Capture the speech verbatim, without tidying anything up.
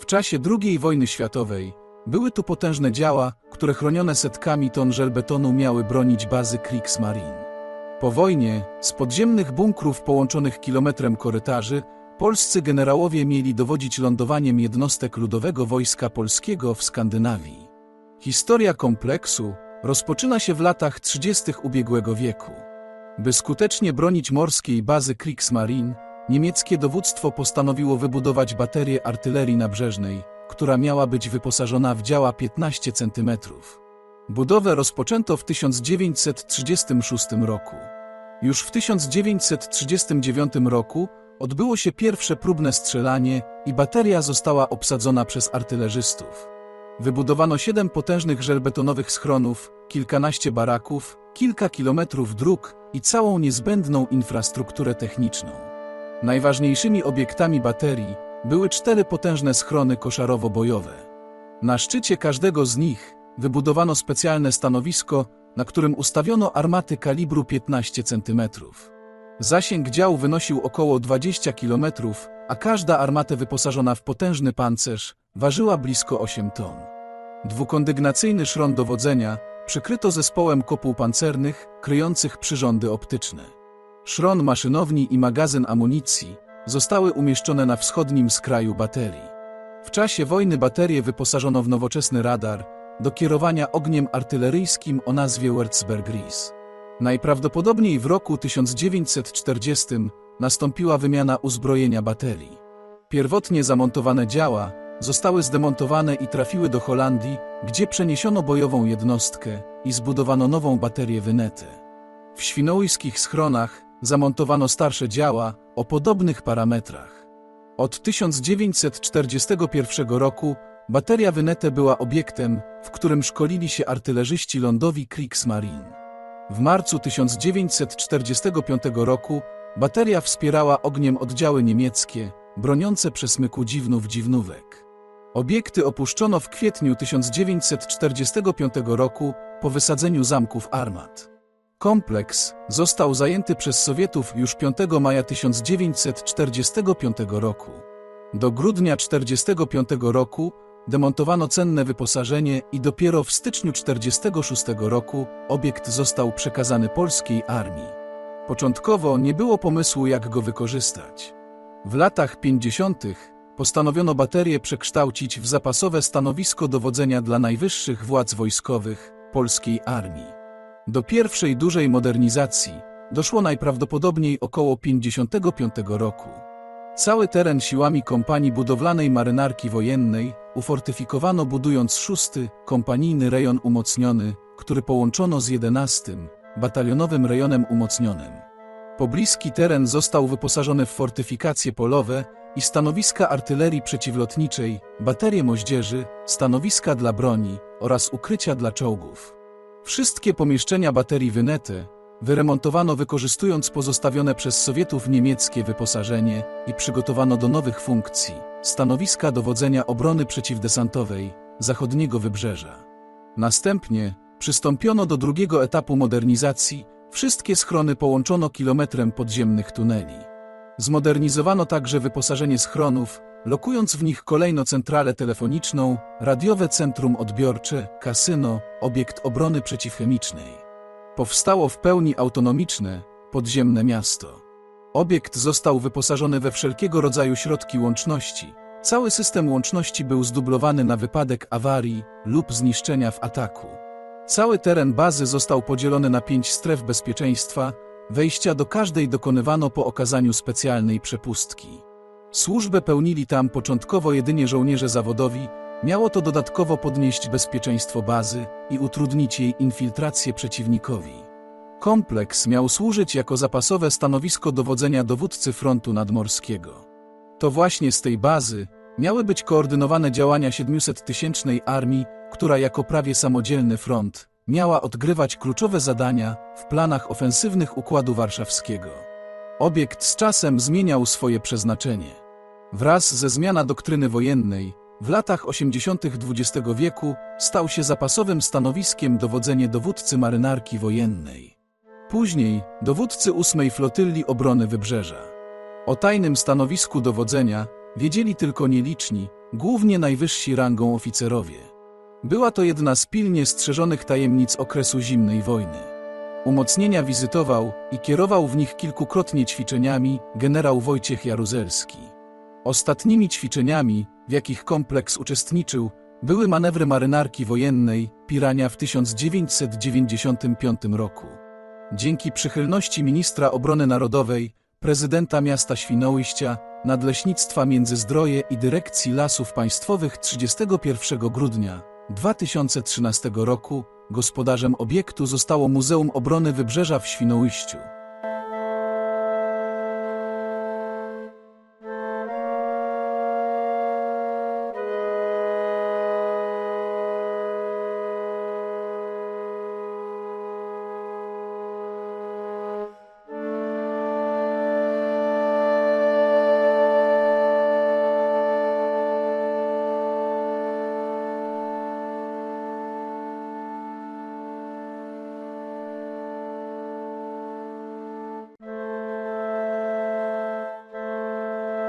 W czasie drugiej wojny światowej były tu potężne działa, które chronione setkami ton żelbetonu miały bronić bazy Kriegsmarine. Po wojnie, z podziemnych bunkrów połączonych kilometrem korytarzy, polscy generałowie mieli dowodzić lądowaniem jednostek Ludowego Wojska Polskiego w Skandynawii. Historia kompleksu rozpoczyna się w latach trzydziestych ubiegłego wieku. By skutecznie bronić morskiej bazy Kriegsmarine, niemieckie dowództwo postanowiło wybudować baterię artylerii nabrzeżnej, która miała być wyposażona w działa piętnaście centymetrów. Budowę rozpoczęto w tysiąc dziewięćset trzydziestym szóstym roku. Już w tysiąc dziewięćset trzydziestym dziewiątym roku odbyło się pierwsze próbne strzelanie i bateria została obsadzona przez artylerzystów. Wybudowano siedem potężnych żelbetonowych schronów, kilkanaście baraków, kilka kilometrów dróg i całą niezbędną infrastrukturę techniczną. Najważniejszymi obiektami baterii były cztery potężne schrony koszarowo-bojowe. Na szczycie każdego z nich wybudowano specjalne stanowisko, na którym ustawiono armaty kalibru piętnaście centymetrów. Zasięg działu wynosił około dwadzieścia kilometrów, a każda armata wyposażona w potężny pancerz ważyła blisko osiem ton. Dwukondygnacyjny szron dowodzenia przykryto zespołem kopuł pancernych, kryjących przyrządy optyczne. Szron maszynowni i magazyn amunicji zostały umieszczone na wschodnim skraju baterii. W czasie wojny baterię wyposażono w nowoczesny radar do kierowania ogniem artyleryjskim o nazwie Würzburg-Ries. Najprawdopodobniej w roku tysiąc dziewięćset czterdziestym nastąpiła wymiana uzbrojenia baterii. Pierwotnie zamontowane działa zostały zdemontowane i trafiły do Holandii, gdzie przeniesiono bojową jednostkę i zbudowano nową baterię Wynetę. W świnoujskich schronach zamontowano starsze działa o podobnych parametrach. Od tysiąc dziewięćset czterdziestego pierwszego roku bateria Wynetę była obiektem, w którym szkolili się artylerzyści lądowi Kriegsmarine. W marcu tysiąc dziewięćset czterdziestego piątego roku bateria wspierała ogniem oddziały niemieckie, broniące przesmyku Dziwnów-Dziwnówek. Obiekty opuszczono w kwietniu tysiąc dziewięćset czterdziestego piątego roku po wysadzeniu zamków armat. Kompleks został zajęty przez Sowietów już piątego maja tysiąc dziewięćset czterdziestego piątego roku. Do grudnia tysiąc dziewięćset czterdziestego piątego roku demontowano cenne wyposażenie i dopiero w styczniu tysiąc dziewięćset czterdziestego szóstego roku obiekt został przekazany polskiej armii. Początkowo nie było pomysłu, jak go wykorzystać. W latach pięćdziesiątych postanowiono baterię przekształcić w zapasowe stanowisko dowodzenia dla najwyższych władz wojskowych polskiej armii. Do pierwszej dużej modernizacji doszło najprawdopodobniej około pięćdziesiątego piątego roku. Cały teren siłami kompanii budowlanej marynarki wojennej ufortyfikowano, budując szósty kompanijny rejon umocniony, który połączono z jedenastym batalionowym rejonem umocnionym. Pobliski teren został wyposażony w fortyfikacje polowe i stanowiska artylerii przeciwlotniczej, baterie moździerzy, stanowiska dla broni oraz ukrycia dla czołgów. Wszystkie pomieszczenia baterii Wynetę wyremontowano, wykorzystując pozostawione przez Sowietów niemieckie wyposażenie, i przygotowano do nowych funkcji stanowiska dowodzenia obrony przeciwdesantowej zachodniego wybrzeża. Następnie przystąpiono do drugiego etapu modernizacji. Wszystkie schrony połączono kilometrem podziemnych tuneli. Zmodernizowano także wyposażenie schronów, lokując w nich kolejno centralę telefoniczną, radiowe centrum odbiorcze, kasyno, obiekt obrony przeciwchemicznej. Powstało w pełni autonomiczne, podziemne miasto. Obiekt został wyposażony we wszelkiego rodzaju środki łączności. Cały system łączności był zdublowany na wypadek awarii lub zniszczenia w ataku. Cały teren bazy został podzielony na pięć stref bezpieczeństwa. Wejścia do każdej dokonywano po okazaniu specjalnej przepustki. Służbę pełnili tam początkowo jedynie żołnierze zawodowi. Miało to dodatkowo podnieść bezpieczeństwo bazy i utrudnić jej infiltrację przeciwnikowi. Kompleks miał służyć jako zapasowe stanowisko dowodzenia dowódcy frontu nadmorskiego. To właśnie z tej bazy miały być koordynowane działania siedmiusettysięcznej armii, która jako prawie samodzielny front miała odgrywać kluczowe zadania w planach ofensywnych Układu Warszawskiego. Obiekt z czasem zmieniał swoje przeznaczenie. Wraz ze zmianą doktryny wojennej w latach osiemdziesiątych dwudziestego wieku stał się zapasowym stanowiskiem dowodzenie dowódcy marynarki wojennej. Później dowódcy ósmej Flotylli Obrony Wybrzeża. O tajnym stanowisku dowodzenia wiedzieli tylko nieliczni, głównie najwyżsi rangą oficerowie. Była to jedna z pilnie strzeżonych tajemnic okresu zimnej wojny. Umocnienia wizytował i kierował w nich kilkukrotnie ćwiczeniami generał Wojciech Jaruzelski. Ostatnimi ćwiczeniami, w jakich kompleks uczestniczył, były manewry marynarki wojennej Pirania w tysiąc dziewięćset dziewięćdziesiątym piątym roku. Dzięki przychylności ministra obrony narodowej, prezydenta miasta Świnoujścia, Nadleśnictwa Międzyzdroje i Dyrekcji Lasów Państwowych trzydziestego pierwszego grudnia dwa tysiące trzynastego roku gospodarzem obiektu zostało Muzeum Obrony Wybrzeża w Świnoujściu.